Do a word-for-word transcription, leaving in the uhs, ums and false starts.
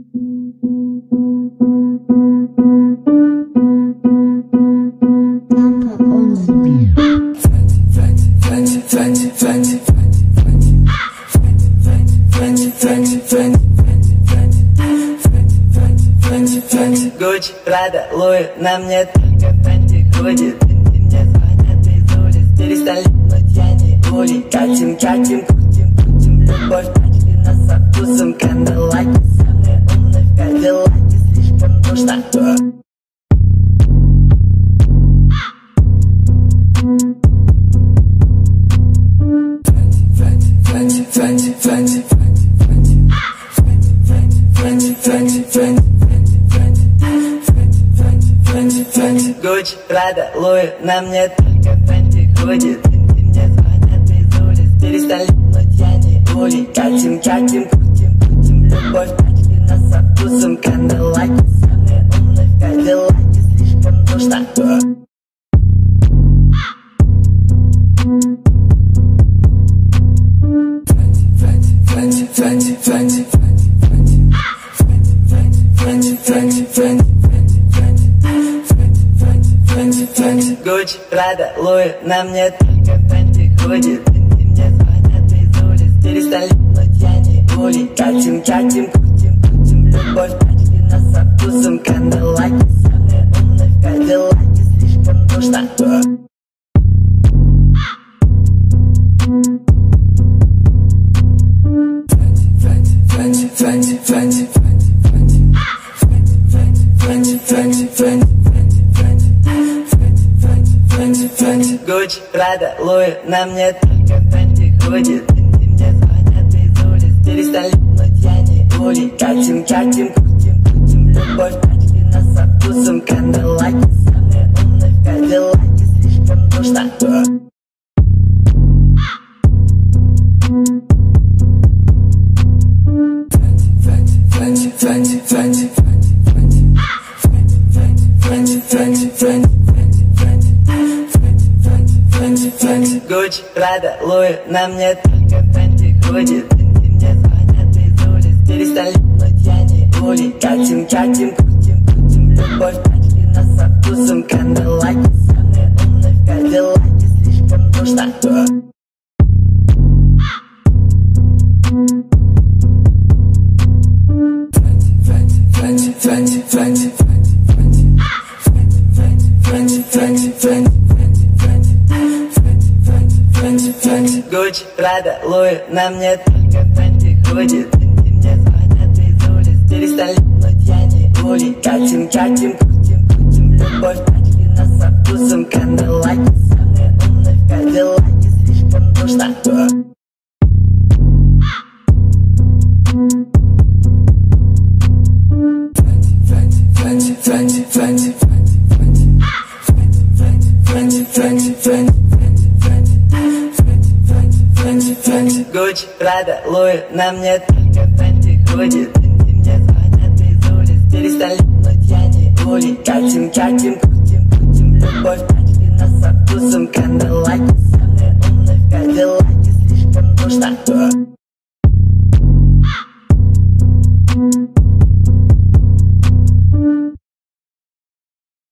Гуччи, Прада, Луи, на мне только Фэнти ходит. Мне звонят из улиц, перестань липнуть, я не улей. Катим, катим, крутим, крутим, любовь, тачки нас со вкусом. Кандалаки, самые умные в Кадиллаке, слишком душно. Фэнти, Фэнти, Фэнти, Фэнти, Фэнти, Фэнти, Фэнти. Гуччи, Прада, Луи, на мне только Фэнти ходит. Мне звонят из улиц, перестань липнуть, я не улей. Катим, катим, крутим, крутим, любовь, тачки нас со вкусом. Кандалаки, самые умные в Кадиллаке, слишком душно. Фэнти, Фэнти, Фэнти, Фэнти, Фэнти, Фэнти. Гуччи, Прада, Луи, на мне только Фэнти ходит. Мне звонят из улиц, перестань липнуть, я не улей. Катим, катим, крутим, крутим, любовь, тачки нас со вкусом. Кандалаки, самые умные в Кадиллаке, слишком душно. Фэнти, Фэнти, Фэнти, Фэнти, Фэнти, Фэнти. Гуччи, Прада, Луи, на мне только Фэнти ходит. Мне звонят из улиц, перестань липнуть, я не улей. Катим, катим, крутим, крутим, любовь, тачки нас со вкусом. Кандалаки, самые умные в Кадиллаке, слишком душно. Фэнти, Фэнти, Фэнти, Фэнти, Фэнти, Фэнти. Гуччи, Прада, Луи, на мне только Фэнти ходит. Мне звонят из улиц, перестань липнуть, я не улей. Катим, катим, крутим, крутим, любовь, тачки нас со вкусом. Кандалаки, самые умные в Кадиллаке, слишком душно. Фэнти, Фэнти, Фэнти, Фэнти, Фэнти, Фэнти. Гуччи, Прада, Луи, на мне только Фэнти ходит. Мне звонят из улиц, перестань липнуть, я не улей. Катим, катим, крутим, крутим, любовь, тачки нас со вкусом. Кандалаки, самые умные в Кадиллаке, слишком душно. Фэнти, Фэнти, Фэнти, Фэнти, Фэнти, Фэнти. Гуччи, Прада, Луи, на мне только Фэнти ходит. Мне звонят из улиц, перестань липнуть, я не улей. Катим, катим, крутим, крутим, любовь, тачки нас со вкусом. Кандалаки, самые умные в Кадиллаке, слишком душно.